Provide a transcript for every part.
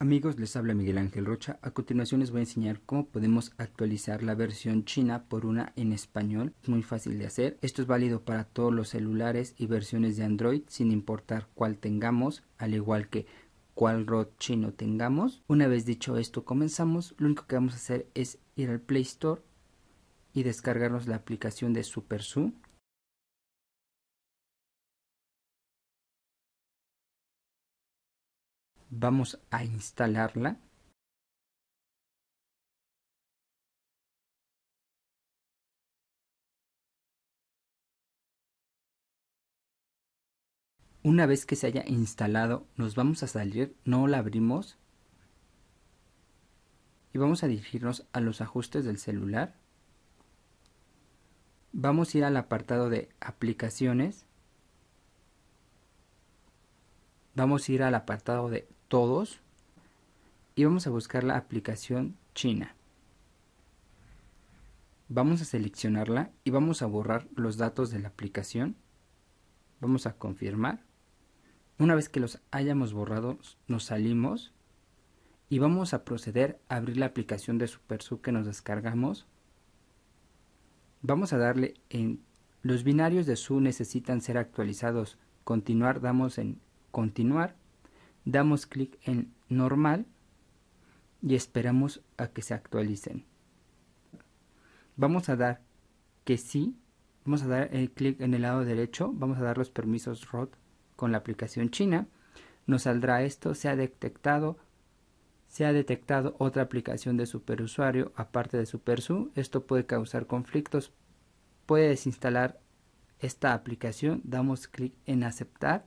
Amigos, les habla Miguel Ángel Rocha. A continuación les voy a enseñar cómo podemos actualizar la versión china por una en español. Es muy fácil de hacer. Esto es válido para todos los celulares y versiones de Android, sin importar cuál tengamos, al igual que cuál ROT chino tengamos. Una vez dicho esto, comenzamos. Lo único que vamos a hacer es ir al Play Store y descargarnos la aplicación de SuperSU. Vamos a instalarla. Una vez que se haya instalado, nos vamos a salir, no la abrimos y vamos a dirigirnos a los ajustes del celular. Vamos a ir al apartado de aplicaciones. Vamos a ir al apartado de todos y vamos a buscar la aplicación china. Vamos a seleccionarla y vamos a borrar los datos de la aplicación. Vamos a confirmar. Una vez que los hayamos borrado, nos salimos y vamos a proceder a abrir la aplicación de SuperSU que nos descargamos. Vamos a darle en los binarios de SU necesitan ser actualizados. Continuar, damos en continuar, damos clic en normal y esperamos a que se actualicen. Vamos a dar que sí, vamos a dar el clic en el lado derecho, vamos a dar los permisos ROT con la aplicación china. Nos saldrá esto: se ha detectado otra aplicación de superusuario aparte de SuperSU. Esto puede causar conflictos. Puede desinstalar esta aplicación. Damos clic en aceptar.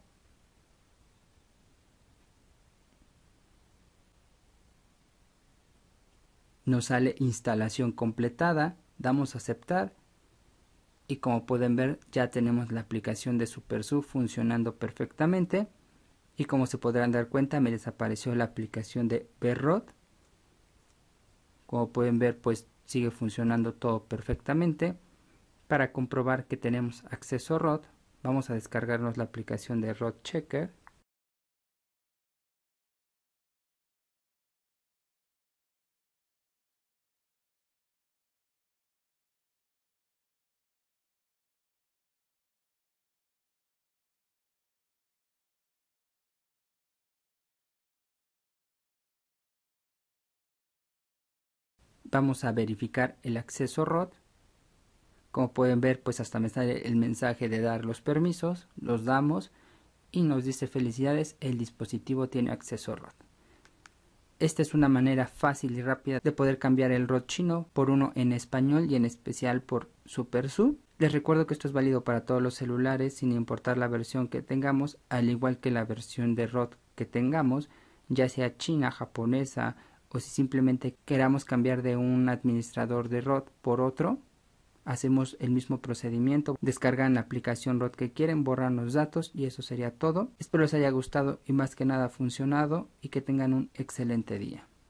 Nos sale instalación completada. Damos a aceptar. Y como pueden ver, ya tenemos la aplicación de SuperSU funcionando perfectamente. Y como se podrán dar cuenta, me desapareció la aplicación de BROT. Como pueden ver, pues sigue funcionando todo perfectamente. Para comprobar que tenemos acceso ROT, vamos a descargarnos la aplicación de ROT Checker. Vamos a verificar el acceso ROT. Como pueden ver, pues hasta me sale el mensaje de dar los permisos. Los damos y nos dice: felicidades, el dispositivo tiene acceso ROT. Esta es una manera fácil y rápida de poder cambiar el ROT chino por uno en español y en especial por SuperSU. Les recuerdo que esto es válido para todos los celulares sin importar la versión que tengamos, al igual que la versión de ROT que tengamos, ya sea china, japonesa o si simplemente queramos cambiar de un administrador de ROT por otro. Hacemos el mismo procedimiento, descargan la aplicación ROT que quieren, borran los datos y eso sería todo. Espero les haya gustado y más que nada funcionado y que tengan un excelente día.